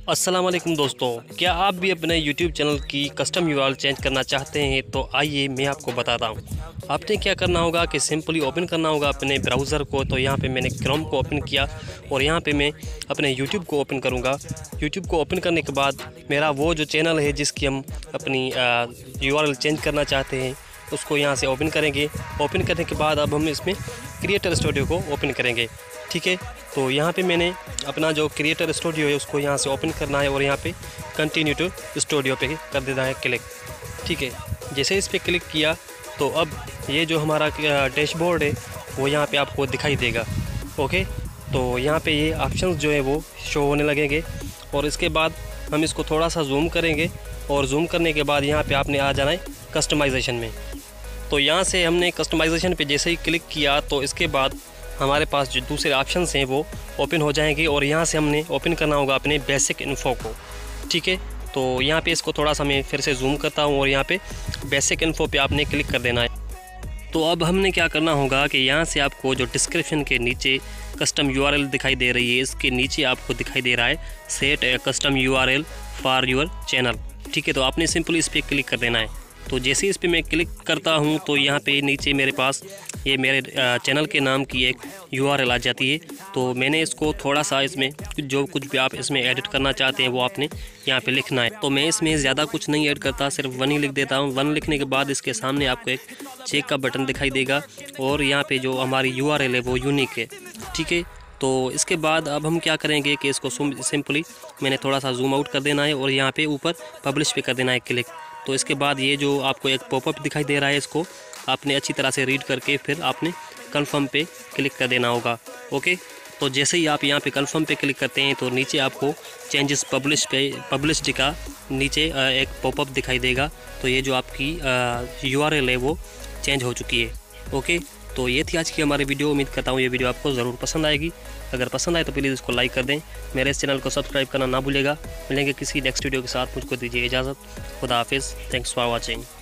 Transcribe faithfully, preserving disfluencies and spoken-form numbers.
अस्सलाम वालेकुम दोस्तों, क्या आप भी अपने यूट्यूब चैनल की कस्टम यूआरएल चेंज करना चाहते हैं? तो आइए मैं आपको बताता हूँ। आपने क्या करना होगा कि सिंपली ओपन करना होगा अपने ब्राउज़र को। तो यहाँ पे मैंने क्रोम को ओपन किया और यहाँ पे मैं अपने यूट्यूब को ओपन करूँगा। यूट्यूब को ओपन करने के बाद मेरा वो जो चैनल है जिसकी हम अपनी यूआरएल चेंज करना चाहते हैं उसको यहाँ से ओपन करेंगे। ओपन करने के बाद अब हम इसमें क्रिएटर स्टूडियो को ओपन करेंगे। ठीक है, तो यहाँ पे मैंने अपना जो क्रिएटर स्टूडियो है उसको यहाँ से ओपन करना है और यहाँ पे कंटिन्यू टू स्टूडियो पे कर देना है क्लिक। ठीक है, जैसे इस पर क्लिक किया तो अब ये जो हमारा डैशबोर्ड है वो यहाँ पे आपको दिखाई देगा। ओके, तो यहाँ पे ये ऑप्शंस जो है वो शो होने लगेंगे और इसके बाद हम इसको थोड़ा सा जूम करेंगे और जूम करने के बाद यहाँ पर आपने आ जाना है कस्टमाइजेशन में। तो यहाँ से हमने कस्टमाइजेशन पे जैसे ही क्लिक किया तो इसके बाद हमारे पास जो दूसरे ऑप्शंस हैं वो ओपन हो जाएंगे और यहाँ से हमने ओपन करना होगा अपने बेसिक इन्फो को। ठीक है, तो यहाँ पे इसको थोड़ा सा मैं फिर से जूम करता हूँ और यहाँ पे बेसिक इन्फो पे आपने क्लिक कर देना है। तो अब हमने क्या करना होगा कि यहाँ से आपको जो डिस्क्रिप्शन के नीचे कस्टम यूआरएल दिखाई दे रही है, इसके नीचे आपको दिखाई दे रहा है set a custom URL for your channel. ठीक है, तो आपने सिंपली इस पर क्लिक कर देना है। तो जैसे इस पे मैं क्लिक करता हूँ तो यहाँ पे नीचे मेरे पास ये मेरे चैनल के नाम की एक यूआरएल आ जाती है। तो मैंने इसको थोड़ा सा इसमें जो कुछ भी आप इसमें एडिट करना चाहते हैं वो आपने यहाँ पे लिखना है। तो मैं इसमें ज़्यादा कुछ नहीं ऐड करता, सिर्फ वन ही लिख देता हूँ। वन लिखने के बाद इसके सामने आपको एक चेक का बटन दिखाई देगा और यहाँ पर जो हमारी यूआरएल है वो यूनिक है। ठीक है, तो इसके बाद अब हम क्या करेंगे कि इसको सिंपली मैंने थोड़ा सा जूम आउट कर देना है और यहाँ पे ऊपर पब्लिश पे कर देना है क्लिक। तो इसके बाद ये जो आपको एक पॉपअप दिखाई दे रहा है इसको आपने अच्छी तरह से रीड करके फिर आपने कन्फर्म पे क्लिक कर देना होगा। ओके, तो जैसे ही आप यहाँ पे कन्फर्म पे क्लिक करते हैं तो नीचे आपको चेंजेस पब्लिश पे पब्लिश्ड का नीचे एक पॉपअप दिखाई देगा। तो ये जो आपकी यूआरएल है वो चेंज हो चुकी है। ओके, तो ये थी आज की हमारी वीडियो। उम्मीद करता हूँ ये वीडियो आपको ज़रूर पसंद आएगी। अगर पसंद आए तो प्लीज़ इसको लाइक कर दें। मेरे इस चैनल को सब्सक्राइब करना ना भूलेगा। मिलेंगे किसी नेक्स्ट वीडियो के साथ, मुझको दीजिए इजाज़त। खुदा हाफिज़। Thanks for watching.